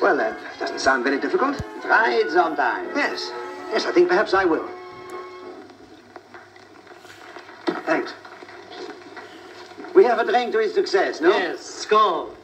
Well, that doesn't sound very difficult. Try it sometime. Yes. Yes, I think perhaps I will. Thanks. We have a drink to his success, no? Yes, skål.